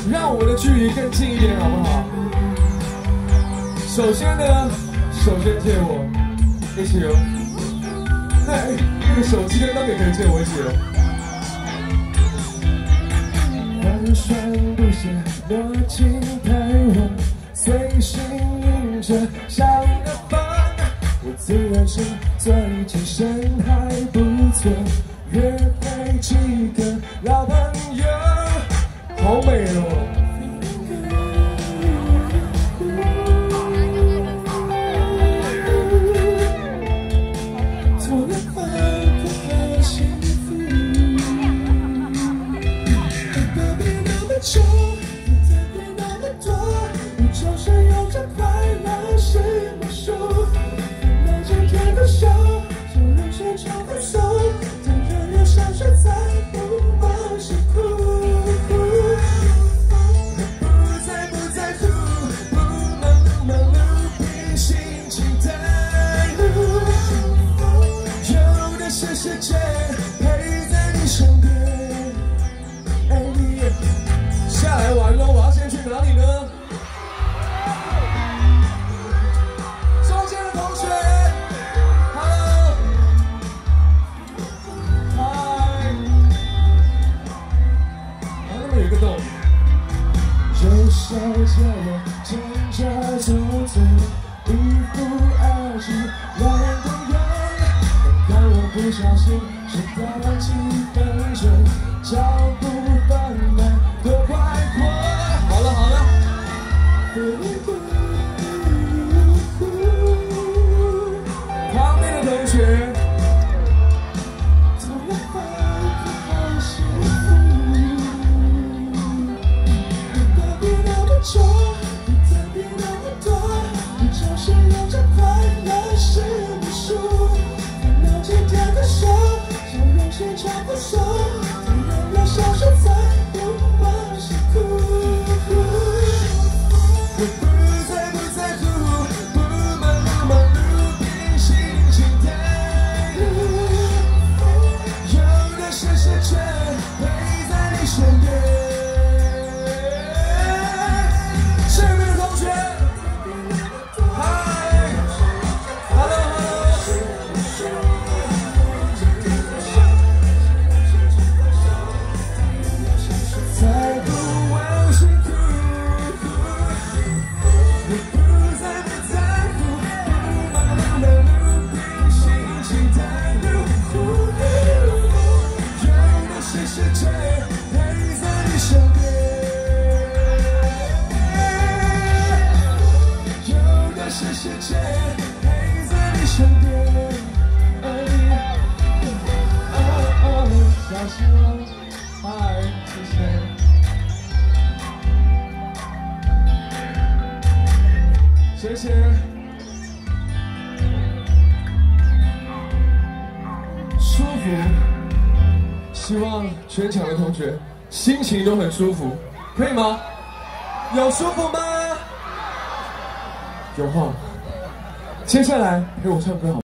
让我们的距离更近一点，好不好？首先呢，手先借我，一起揉。那个手机跟灯也可以借我一起揉。寒霜不歇，落尽太晚，随心迎着向南方。我自然是做一件身还不错，约会几个老朋友，好美哦。下来玩了，我要先去哪里呢？中间的同学 ，Hello， 嗨，那边有一个洞。右手借我牵着走走，一步而去，两人共用。但我不小心迟到了几分钟，脚步放慢。多快活！好了好了，旁边的同学，特别那么重，特别那么多，你就是有着快乐是你输，烦恼今天的手，笑容现场不松，当然要享受在。我不在乎，不忙碌，凭心情带路，有的是时间陪在你身边。这边的同学，嗨 ，Hello， 才不问辛苦。世界陪在你身边，小心哦，嗨，谢谢，谢谢，舒服，希望全场的同学心情都很舒服，可以吗？有舒服吗？有话，接下来陪我唱歌好。